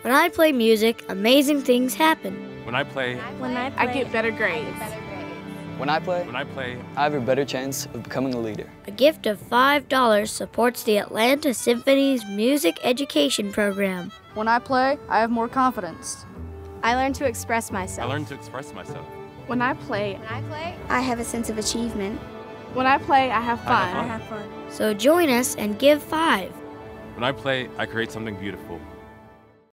When I play music, amazing things happen. When I play, I get better grades. When I play, I have a better chance of becoming a leader. A gift of $5 supports the Atlanta Symphony's music education program. When I play, I have more confidence. I learn to express myself. When I play, I have a sense of achievement. When I play, I have fun. So join us and give 5. When I play, I create something beautiful.